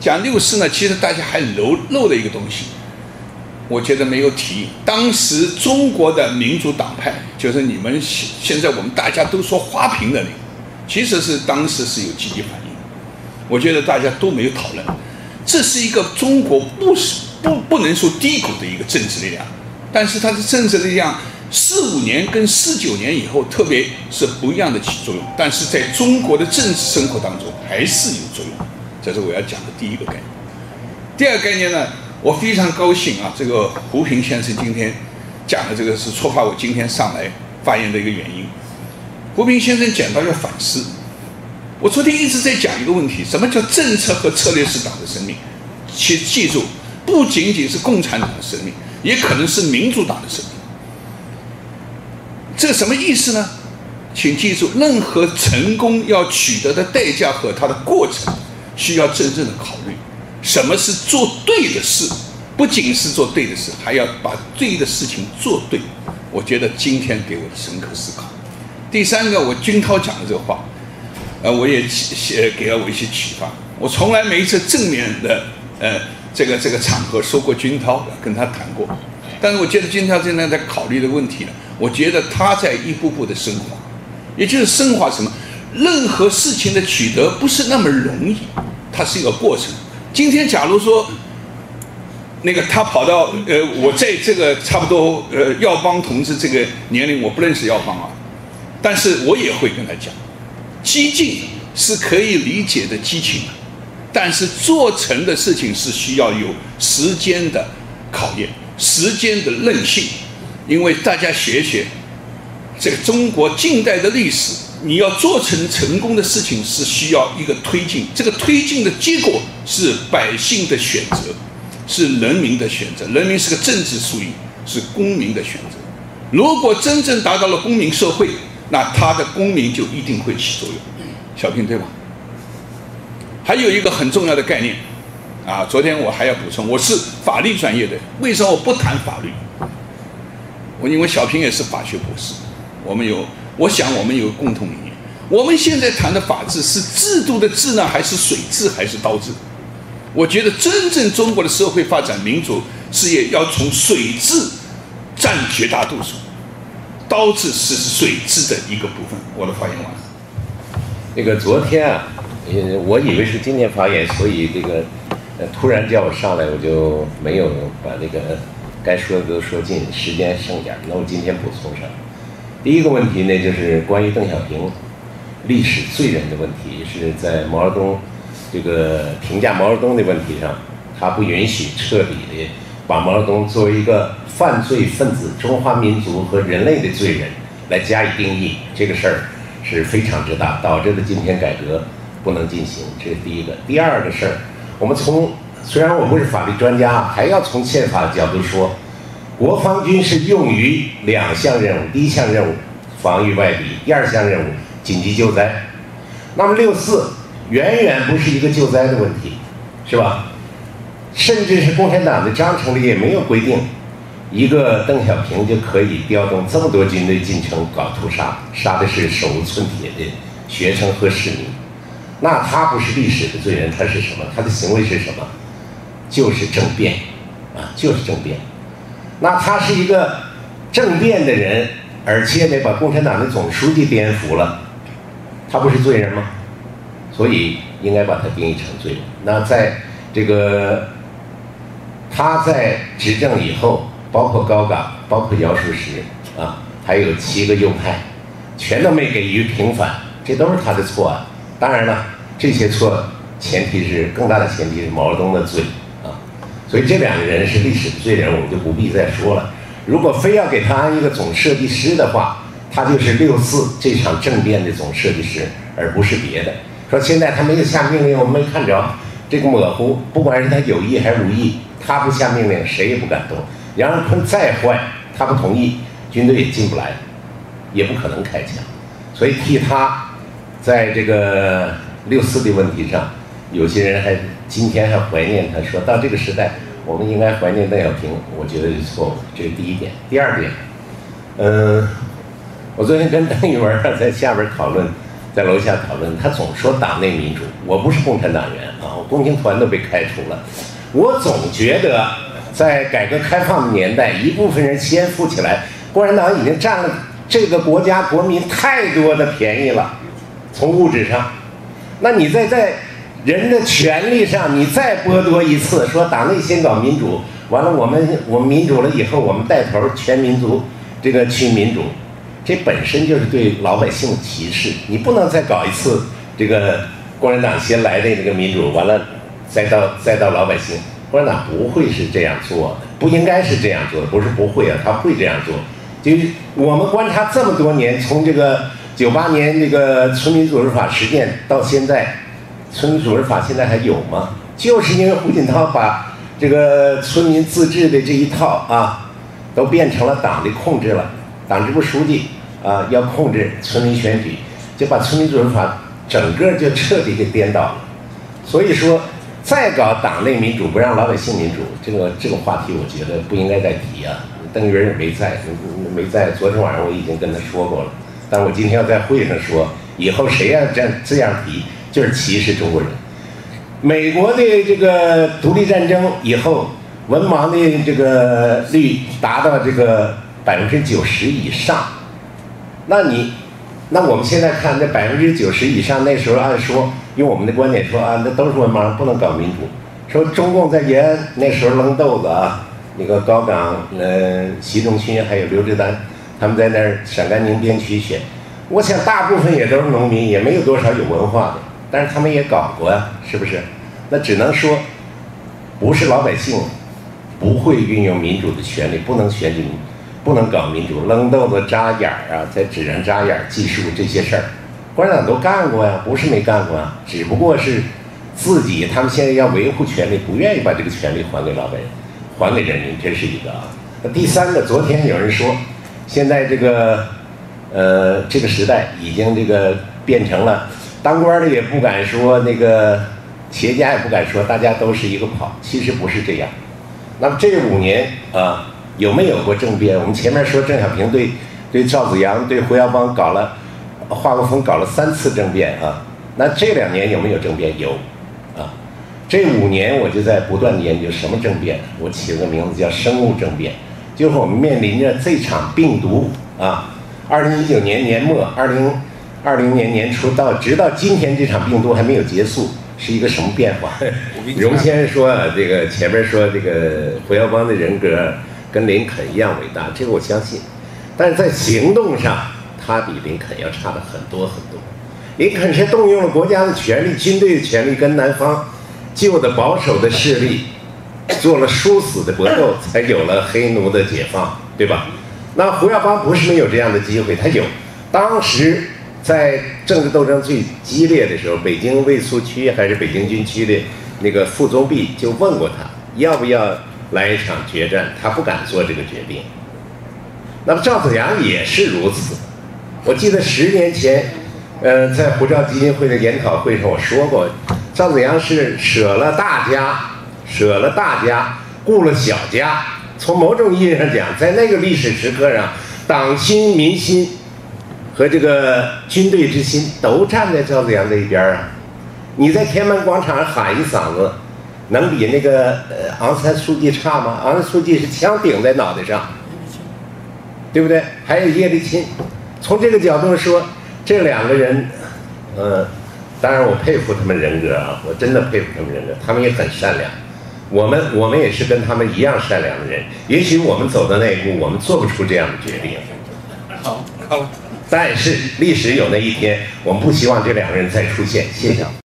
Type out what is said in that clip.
讲六四呢，其实大家还漏了一个东西，我觉得没有提。当时中国的民主党派，就是你们现在我们大家都说花瓶的那个，其实是当时是有积极反应的。我觉得大家都没有讨论，这是一个中国不能说低谷的一个政治力量，但是它的政治力量45年跟49年以后，特别是不一样的起作用，但是在中国的政治生活当中还是有作用。这是我要讲的第一个概念。第二个概念呢，我非常高兴啊，这个胡平先生今天讲的这个是触发我今天上来发言的一个原因。胡平先生讲到要反思，我昨天一直在讲一个问题，什么叫政策和策略是党的生命？请记住，不仅仅是共产党的生命，也可能是民主党的生命。这什么意思呢？请记住，任何成功要取得的代价和它的过程，需要真正的考虑。什么是做对的事？不仅是做对的事，还要把对的事情做对。我觉得今天给我的深刻思考。第三个，我军涛讲的这个话，我也给了我一些启发。我从来没一次正面的这个场合说过军涛，跟他谈过。但是我觉得军涛现在在考虑的问题呢，我觉得他在一步步的升华，也就是升华什么？任何事情的取得不是那么容易，它是一个过程。今天假如说那个他跑到我在这个差不多耀邦同志这个年龄，我不认识耀邦啊，但是我也会跟他讲，激进是可以理解的激情，但是做成的事情是需要有时间的考验，时间的韧性。因为大家学这个中国近代的历史，你要做成功的事情是需要一个推进，这个推进的结果是百姓的选择，是人民的选择。人民是个政治术语，是公民的选择。如果真正达到了公民社会，那他的公民就一定会起作用。小平对吧？还有一个很重要的概念啊，昨天我还要补充，我是法律专业的，为什么我不谈法律？因为小平也是法学博士，我想我们有共同理念。我们现在谈的法治是制度的治呢，还是水治，还是刀治？我觉得真正中国的社会发展民主事业要从水治占绝大多数，刀治是水治的一个部分。我的发言完了。 那个昨天啊，我以为是今天发言，所以这个突然叫我上来，我就没有把这个该说的都说尽，时间剩点，那我今天补充上。第一个问题呢，就是关于邓小平历史罪人的问题，是在毛泽东这个评价毛泽东的问题上，他不允许彻底的把毛泽东作为一个犯罪分子、中华民族和人类的罪人来加以定义，这个事儿是非常之大，导致的今天改革不能进行，这是第一个。第二个事儿，我们虽然我不是法律专家，还要从宪法的角度说，国防军是用于2项任务，第一项任务防御外敌，第2项任务紧急救灾。那么64远远不是一个救灾的问题，是吧？甚至是共产党的章程里也没有规定，一个邓小平就可以调动这么多军队进城搞屠杀，杀的是手无寸铁的学生和市民。那他不是历史的罪人，他是什么？他的行为是什么？就是政变啊，就是政变。那他是一个政变的人，而且呢把共产党的总书记颠覆了，他不是罪人吗？所以应该把他定义成罪人。那在这个他在执政以后，包括高岗，包括姚树石啊，还有7个右派，全都没给予平反，这都是他的错啊。当然了，这些错更大的前提是毛泽东的罪啊。所以这2个人是历史的罪人，我们就不必再说了。如果非要给他安一个总设计师的话，他就是64这场政变的总设计师，而不是别的。说现在他没有下命令，我们没看着，这个模糊，不管是他有意还是无意，他不下命令，谁也不敢动。杨尚昆再坏，他不同意，军队也进不来，也不可能开枪。所以替他在这个64的问题上，有些人今天还怀念他，说到这个时代，我们应该怀念邓小平，我觉得是错误的，这是第一点。第二点，我昨天跟邓玉文在下边讨论， 在楼下讨论，他总说党内民主。我不是共产党员啊，我共青团都被开除了。我总觉得在改革开放的年代，一部分人先富起来，共产党已经占了这个国家国民太多的便宜了，从物质上。那你在人的权利上，你再剥夺一次，说党内先搞民主，完了我们民主了以后，我们带头全民族这个去民主。这本身就是对老百姓的歧视，你不能再搞一次这个共产党先来的这个民主，完了再到老百姓。共产党不会是这样做的，不应该是这样做的，不是不会啊，他会这样做。就是我们观察这么多年，从这个98年这个村民组织法实践到现在，村民组织法现在还有吗？就是因为胡锦涛把这个村民自治的这一套啊，都变成了党的控制了。党支部书记啊，要控制村民选举，就把村民组织法整个就彻底给颠倒了。所以说，再搞党内民主，不让老百姓民主，这个话题，我觉得不应该再提啊。邓云也没在，昨天晚上我已经跟他说过了，但是我今天要在会上说，以后谁要这样提，就是歧视中国人。美国的这个独立战争以后，文盲的这个率达到这个90%以上，那我们现在看这90%以上，那时候按说用我们的观点说啊，那都是文盲，不能搞民主。说中共在延安那时候扔豆子啊，那个高岗、习仲勋还有刘志丹，他们在那儿陕甘宁边区选，我想大部分也都是农民，也没有多少有文化的，但是他们也搞过呀，是不是？那只能说，不是老百姓不会运用民主的权利，不能选举。不能搞民主，扔豆子、扎眼儿啊，在纸上扎眼儿、计数这些事儿，共产党都干过呀，不是没干过啊，只不过是自己他们现在要维护权利，不愿意把这个权利还给老百姓，还给人民，这是一个啊。那第三个，昨天有人说，现在这个时代已经这个变成了当官的也不敢说，那个企业家也不敢说，大家都是一个跑，其实不是这样。那么这5年啊。有没有过政变？我们前面说郑小平对赵紫阳、对胡耀邦华国锋搞了3次政变啊。那这2年有没有政变？有，啊。这5年我就在不断的研究什么政变，我起了个名字叫生物政变，就是我们面临着这场病毒啊。2019年年末，2020年年初直到今天，这场病毒还没有结束，是一个什么变化？荣先说啊，这个前面说这个胡耀邦的人格跟林肯一样伟大，这个我相信，但是在行动上，他比林肯要差的很多很多。林肯是动用了国家的权力、军队的权力，跟南方旧的保守的势力做了殊死的搏斗，才有了黑奴的解放，对吧？那胡耀邦不是没有这样的机会，他有。当时在政治斗争最激烈的时候，北京卫戍区还是北京军区的那个傅宗弼就问过他，要不要来一场决战，他不敢做这个决定。那么赵紫阳也是如此。我记得10年前，在胡兆基金会的研讨会上我说过，赵紫阳是舍了大家，顾了小家。从某种意义上讲，在那个历史时刻上，党心民心和这个军队之心都站在赵紫阳这一边啊。你在天安门广场上喊一嗓子，能比那个昂山素季差吗？昂山素季是枪顶在脑袋上，对不对？还有叶利钦。从这个角度说，这2个人，当然我佩服他们人格啊，我真的佩服他们人格，他们也很善良。我们也是跟他们一样善良的人，也许我们走的那一步，我们做不出这样的决定。好，但是历史有那一天，我们不希望这2个人再出现。谢谢。